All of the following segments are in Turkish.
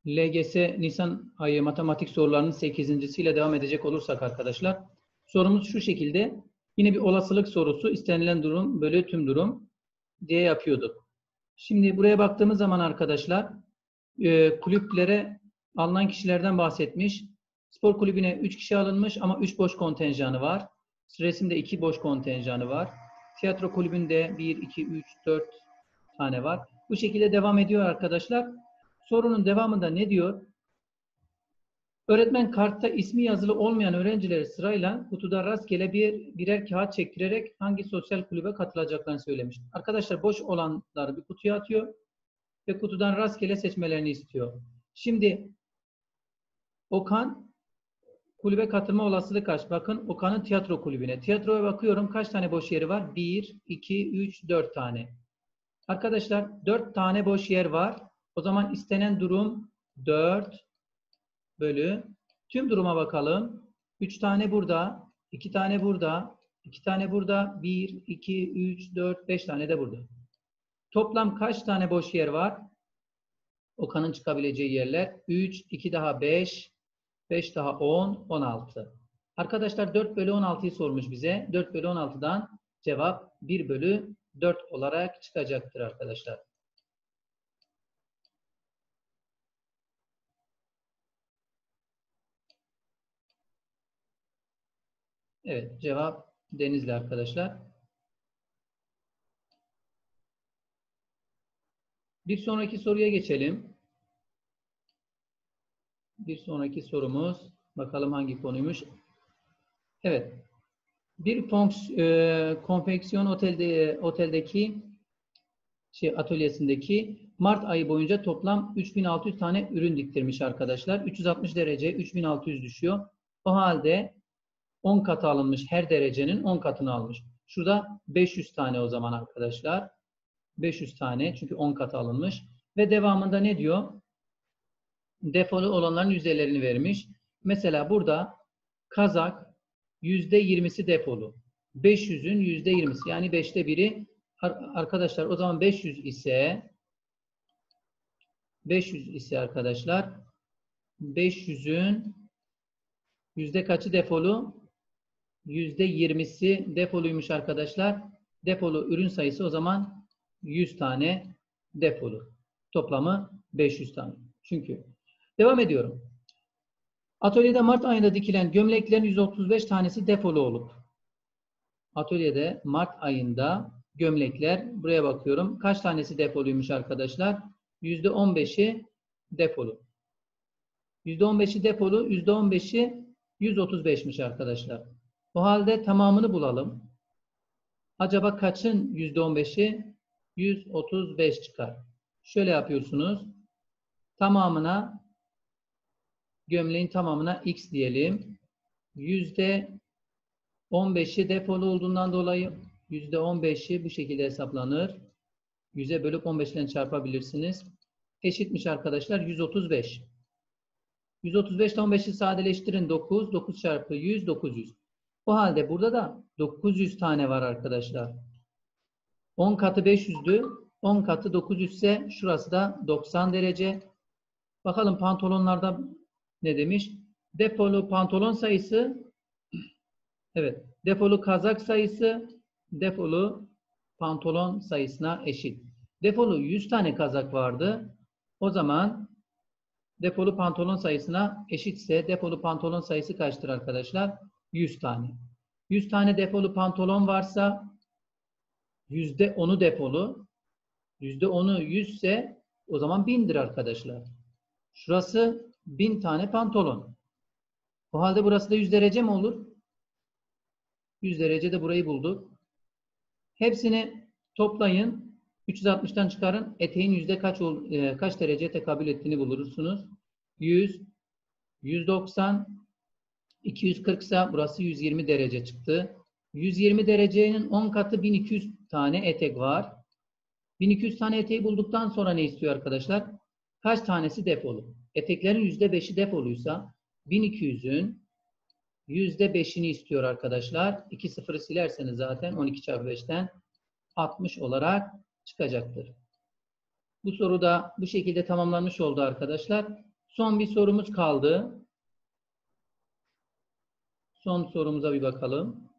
LGS Nisan ayı matematik sorularının 8.siyle devam edecek olursak arkadaşlar. Sorumuz şu şekilde. Yine bir olasılık sorusu. İstenilen durum bölü tüm durum diye yapıyorduk. Şimdi buraya baktığımız zaman arkadaşlar kulüplere alınan kişilerden bahsetmiş. Spor kulübüne 3 kişi alınmış ama 3 boş kontenjanı var. Resimde 2 boş kontenjanı var. Tiyatro kulübünde 1, 2, 3, 4 tane var. Bu şekilde devam ediyor arkadaşlar. Sorunun devamında ne diyor? Öğretmen kartta ismi yazılı olmayan öğrencileri sırayla kutuda rastgele birer kağıt çektirerek hangi sosyal kulübe katılacaklarını söylemiş. Arkadaşlar boş olanları bir kutuya atıyor ve kutudan rastgele seçmelerini istiyor. Şimdi Okan kulübe katılma olasılığı kaç? Bakın Okan'ın tiyatro kulübüne. Tiyatroya bakıyorum. Kaç tane boş yeri var? 1, 2, 3, 4 tane. Arkadaşlar 4 tane boş yer var. O zaman istenen durum 4 bölü. Tüm duruma bakalım. 3 tane burada, 2 tane burada, 2 tane burada, 1, 2, 3, 4, 5 tane de burada. Toplam kaç tane boş yer var? Okan'ın çıkabileceği yerler. 3, 2 daha 5, 5 daha 10, 16. Arkadaşlar 4 bölü 16'yı sormuş bize. 4 bölü 16'dan cevap 1 bölü 4 olarak çıkacaktır arkadaşlar. Evet, cevap Denizli arkadaşlar. Bir sonraki soruya geçelim. Bir sonraki sorumuz, bakalım hangi konuymuş. Evet, bir konfeksiyon oteldeki atölyesindeki Mart ayı boyunca toplam 3600 tane ürün diktirmiş arkadaşlar. 360 derece 3600 düşüyor. O halde 10 katı alınmış, her derecenin 10 katını almış. Şurada 500 tane o zaman arkadaşlar. 500 tane çünkü 10 katı alınmış. Ve devamında ne diyor? Defolu olanların yüzdelerini vermiş. Mesela burada kazak %20'si defolu. 500'ün %20'si yani 5'te biri. Arkadaşlar o zaman 500 ise arkadaşlar 500'ün yüzde kaçı defolu? %20'si defoluymuş arkadaşlar. Defolu ürün sayısı o zaman 100 tane defolu. Toplamı 500 tane. Çünkü devam ediyorum. Atölyede Mart ayında dikilen gömleklerin 135 tanesi defolu olup atölyede Mart ayında gömlekler, buraya bakıyorum. Kaç tanesi defoluymuş arkadaşlar? %15'i defolu. %15'i defolu, %15'i 135'miş arkadaşlar. O halde tamamını bulalım. Acaba kaçın %15'i? 135 çıkar. Şöyle yapıyorsunuz. Gömleğin tamamına x diyelim. %15'i defolu olduğundan dolayı %15'i bu şekilde hesaplanır. 100'e bölüp 15 ile çarpabilirsiniz. Eşitmiş arkadaşlar 135. 135 ile 15'i sadeleştirin 9. 9 çarpı 100 900. O halde burada da 900 tane var arkadaşlar. 10 katı 500'dü. 10 katı 900 ise şurası da 90 derece. Bakalım pantolonlarda ne demiş? Defolu pantolon sayısı, evet, defolu kazak sayısı defolu pantolon sayısına eşit. Defolu 100 tane kazak vardı. O zaman defolu pantolon sayısına eşitse defolu pantolon sayısı kaçtır arkadaşlar? 100 tane. 100 tane defolu pantolon varsa %10'u defolu. %10'u 100 ise o zaman 1000'dir arkadaşlar. Şurası 1000 tane pantolon. O halde burası da 100 derece mi olur? 100 derece de burayı bulduk. Hepsini toplayın. 360'tan çıkarın. Eteğin kaç dereceye tekabül ettiğini bulursunuz. 100, 190, 240 ise burası 120 derece çıktı. 120 derecenin 10 katı 1200 tane etek var. 1200 tane eteği bulduktan sonra ne istiyor arkadaşlar? Kaç tanesi defolu? Eteklerin %5'i defoluysa 1200'ün %5'ini istiyor arkadaşlar. 2 sıfırı silerseniz zaten 12 çarpı 5'ten 60 olarak çıkacaktır. Bu soru da bu şekilde tamamlanmış oldu arkadaşlar. Son bir sorumuz kaldı. Son sorumuza bir bakalım.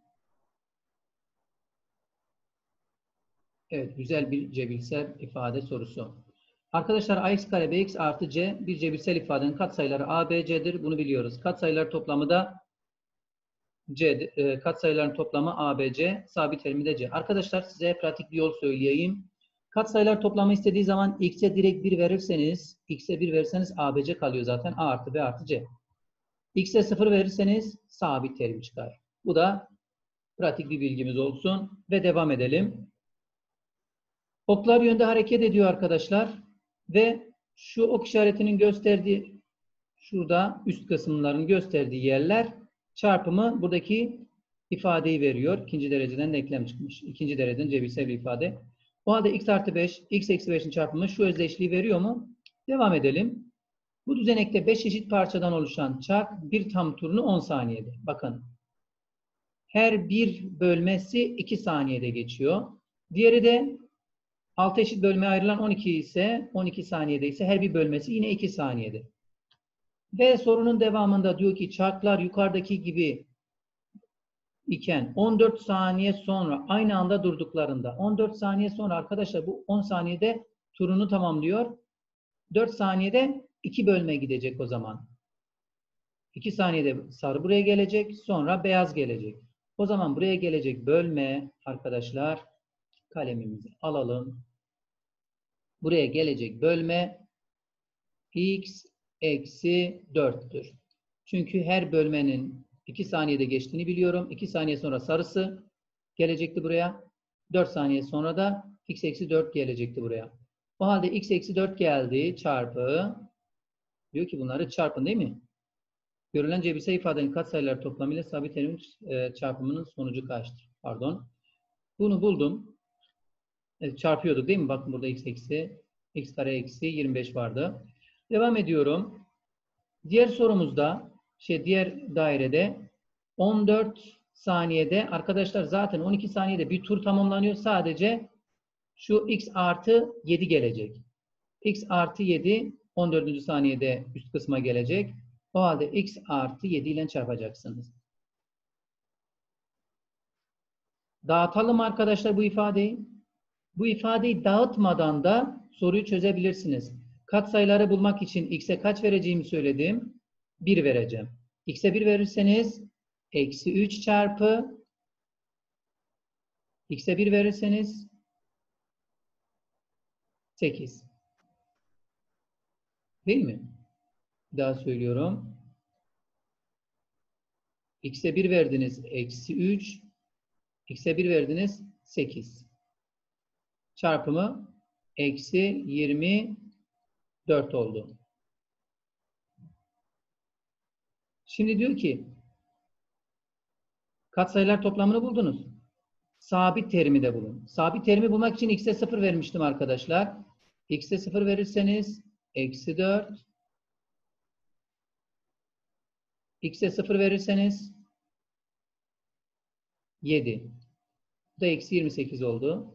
Evet, güzel bir cebirsel ifade sorusu. Arkadaşlar ax kare bx artı c bir cebirsel ifadenin katsayıları a, b, c'dir. Bunu biliyoruz. Katsayılar toplamı da katsayıların toplamı a, b, c, sabit terimi de c. Arkadaşlar size pratik bir yol söyleyeyim. Katsayılar toplamı istediği zaman x'e direkt 1 verirseniz, x'e 1 verirseniz a, b, c kalıyor zaten. A artı b artı c. X'e 0 verirseniz sabit terim çıkar. Bu da pratik bir bilgimiz olsun ve devam edelim. Oklar yönde hareket ediyor arkadaşlar ve şu ok işaretinin gösterdiği şurada üst kısımların gösterdiği yerler çarpımı buradaki ifadeyi veriyor. İkinci dereceden denklem çıkmış. İkinci dereceden cebirsel bir ifade. O halde x artı 5, x eksi 5'in çarpımı şu özdeşliği veriyor mu? Devam edelim. Bu düzenekte 5 eşit parçadan oluşan çark bir tam turunu 10 saniyede. Bakın. Her bir bölmesi 2 saniyede geçiyor. Diğeri de 6 eşit bölmeye ayrılan 12 ise 12 saniyede ise her bir bölmesi yine 2 saniyede. Ve sorunun devamında diyor ki çarklar yukarıdaki gibi iken 14 saniye sonra aynı anda durduklarında 14 saniye sonra arkadaşlar bu 10 saniyede turunu tamamlıyor. 4 saniyede 2 bölme gidecek o zaman. 2 saniyede sarı buraya gelecek, sonra beyaz gelecek. O zaman buraya gelecek bölme arkadaşlar kalemimizi alalım. Buraya gelecek bölme x eksi 4'tür. Çünkü her bölmenin 2 saniyede geçtiğini biliyorum. 2 saniye sonra sarısı gelecekti buraya. 4 saniye sonra da x eksi 4 gelecekti buraya. O halde x eksi 4 geldi çarpı. Diyor ki bunları çarpın değil mi? Görülen cebirsel ifadenin katsayıları toplamıyla sabit terimin çarpımının sonucu kaçtır? Pardon. Bunu buldum. Çarpıyorduk değil mi? Bakın burada x kare eksi 25 vardı. Devam ediyorum. Diğer sorumuzda, diğer dairede 14 saniyede arkadaşlar zaten 12 saniyede bir tur tamamlanıyor. Sadece şu x artı 7 gelecek. X artı 7 14. saniyede üst kısma gelecek. O halde x artı 7 ile çarpacaksınız. Dağıtalım arkadaşlar bu ifadeyi. Bu ifadeyi dağıtmadan da soruyu çözebilirsiniz. Katsayıları bulmak için x'e kaç vereceğimi söyledim. 1 vereceğim. X'e 1 verirseniz eksi 3 çarpı x'e 1 verirseniz 8. Değil mi? Bir daha söylüyorum. X'e 1 verdiniz eksi 3. X'e 1 verdiniz 8. Çarpımı eksi 24 oldu. Şimdi diyor ki katsayılar toplamını buldunuz. Sabit terimi de bulun. Sabit terimi bulmak için x'e 0 vermiştim arkadaşlar. X'e 0 verirseniz eksi 4. X'e 0 verirseniz 7. Bu da eksi 28 oldu.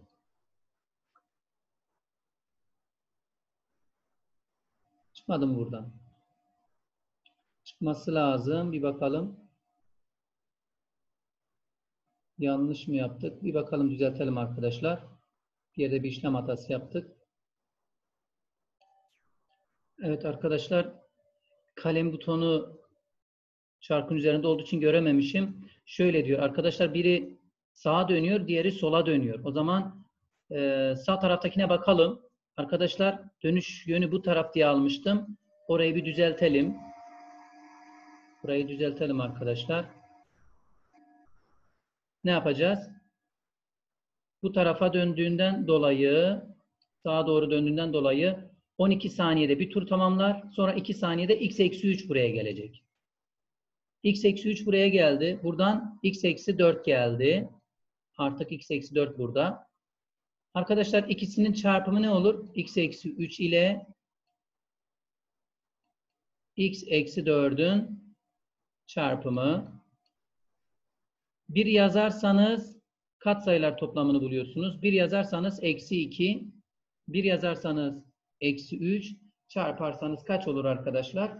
Çıkmadı mı buradan? Çıkması lazım. Bir bakalım. Yanlış mı yaptık? Bir bakalım düzeltelim arkadaşlar. Bir yerde bir işlem hatası yaptık. Evet arkadaşlar. Kalem butonu çarkın üzerinde olduğu için görememişim. Şöyle diyor. Arkadaşlar biri sağa dönüyor, diğeri sola dönüyor. O zaman sağ taraftakine bakalım. Arkadaşlar dönüş yönü bu taraf diye almıştım. Orayı bir düzeltelim. Burayı düzeltelim arkadaşlar. Ne yapacağız? Bu tarafa döndüğünden dolayı, sağa doğru döndüğünden dolayı 12 saniyede bir tur tamamlar. Sonra 2 saniyede x eksi 3 buraya gelecek. X eksi 3 buraya geldi. Buradan x eksi 4 geldi. Artık x eksi 4 burada. Arkadaşlar ikisinin çarpımı ne olur? X eksi 3 ile x eksi 4'ün çarpımı. Bir yazarsanız katsayılar toplamını buluyorsunuz. Bir yazarsanız eksi 2. Bir yazarsanız eksi 3. çarparsanız kaç olur arkadaşlar?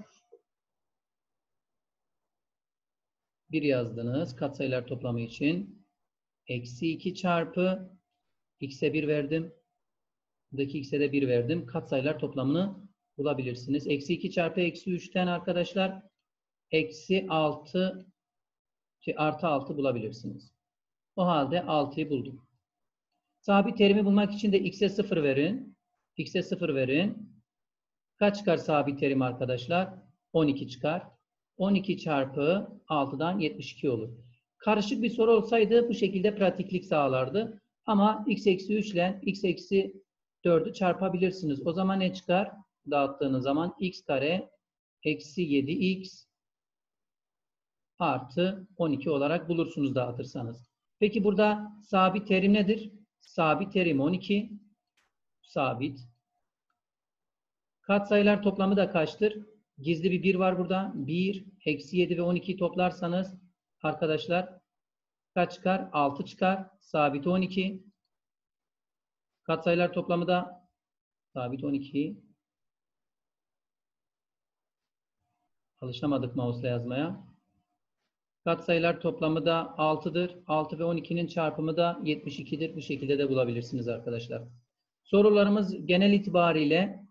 1 yazdınız katsayılar toplamı için. Eksi 2 çarpı x'e 1 verdim. Buradaki x'e de 1 verdim. Katsayılar toplamını bulabilirsiniz. Eksi 2 çarpı eksi 3'ten arkadaşlar eksi 6 artı 6 bulabilirsiniz. O halde 6'yı bulduk. Sabit terimi bulmak için de x'e 0 verin. X'e 0 verin. Kaç çıkar sabit terim arkadaşlar? 12 çıkar. 12 çarpı 6'dan 72 olur. Karışık bir soru olsaydı bu şekilde pratiklik sağlardı. Ama x eksi 3 ile x eksi 4'ü çarpabilirsiniz. O zaman ne çıkar? Dağıttığınız zaman x kare eksi 7x artı 12 olarak bulursunuz dağıtırsanız. Peki burada sabit terim nedir? Sabit terim 12. Sabit. Katsayılar toplamı da kaçtır? Gizli bir 1 var burada. 1, eksi 7 ve 12'yi toplarsanız arkadaşlar kaç çıkar? 6 çıkar. Sabit 12. Katsayılar toplamı da sabit 12. Alışamadık mouse'la yazmaya. Katsayılar toplamı da 6'dır. 6 ve 12'nin çarpımı da 72'dir. Bu şekilde de bulabilirsiniz arkadaşlar. Sorularımız genel itibariyle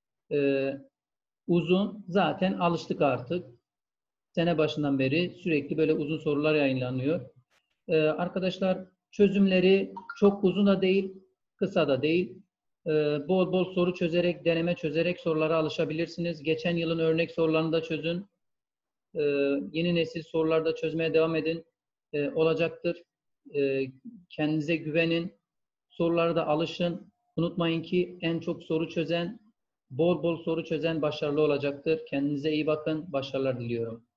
uzun. Zaten alıştık artık. Sene başından beri sürekli böyle uzun sorular yayınlanıyor. Arkadaşlar çözümleri çok uzun da değil, kısa da değil. Bol bol soru çözerek, deneme çözerek sorulara alışabilirsiniz. Geçen yılın örnek sorularını da çözün. Yeni nesil sorularda çözmeye devam edin. Olacaktır. Kendinize güvenin. Sorulara da alışın. Unutmayın ki en çok soru çözen, bol bol soru çözen başarılı olacaktır. Kendinize iyi bakın. Başarılar diliyorum.